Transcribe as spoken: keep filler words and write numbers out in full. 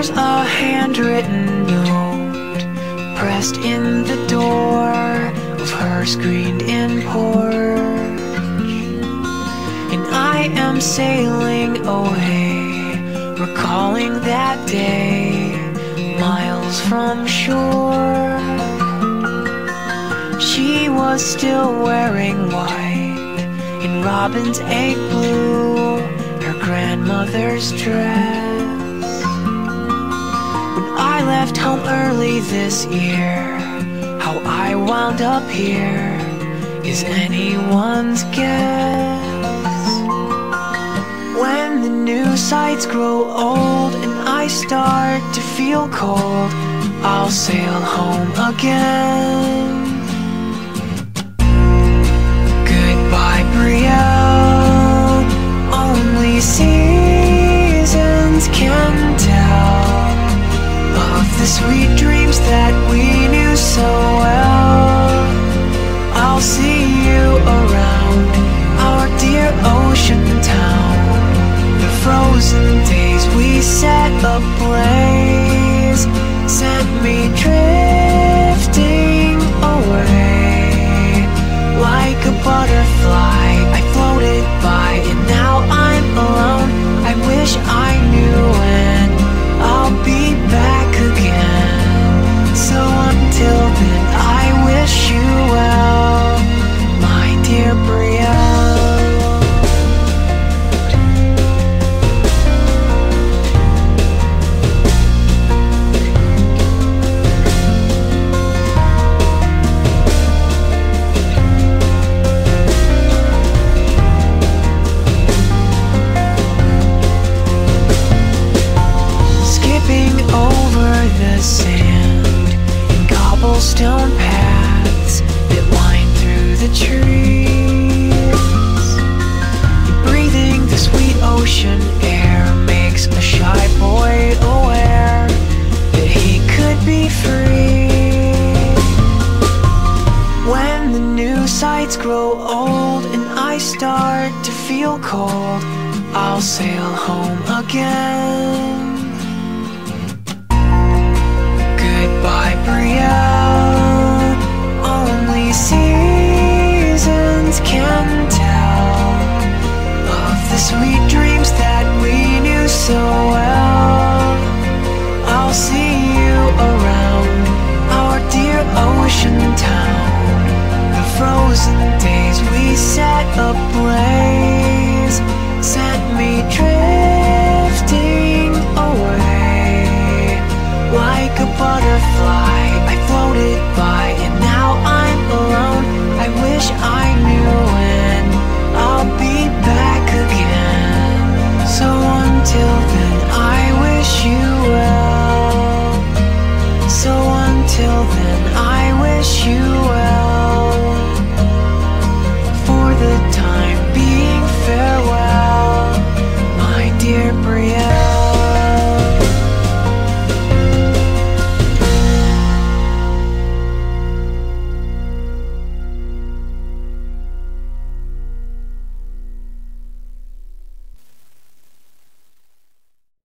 There's a handwritten note pressed in the door of her screened-in porch, and I am sailing away, recalling that day, miles from shore. She was still wearing white in robin's egg blue, her grandmother's dress. When I left home early this year, how I wound up here is anyone's guess. When the new sights grow old and I start to feel cold, I'll sail home again. Goodbye, Brielle, only seasons can tell of the sweet dreams that we knew so well. I'll see you around our dear ocean town. The frozen days we set ablaze sent me drifting away. Like a butterfly, I floated by, and now I'm alone. I wish I knew when I'll be back again. So until then, I wish you well, my dear Brielle. Sand and cobblestone paths that wind through the trees. Breathing the sweet ocean air makes a shy boy aware that he could be free. When the new sights grow old and I start to feel cold, I'll sail home again. Goodbye, Brielle, only seasons can